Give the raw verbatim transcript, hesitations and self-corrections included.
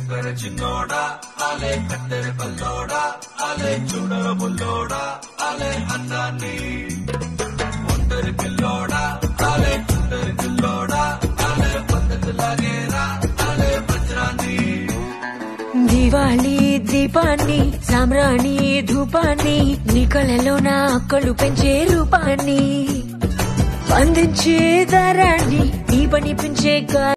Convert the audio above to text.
చక్కెర చిన్నోడా అలే కత్తెర పల్లోడా అలే చూడర బుల్లోడా అలే అందాన్ని ఒంటరి పిల్లోడా అలే చుట్టరి పిల్లోడా అలే పద్ధతి లాగేరా అలే వజ్రాన్ని దివాళీ దీపాన్ని సామ్రాణి ధూపాన్ని నీ కళలో నా అక్కలు పెంచే రూపాన్ని అందించే దారాన్ని నీ పని పెంచే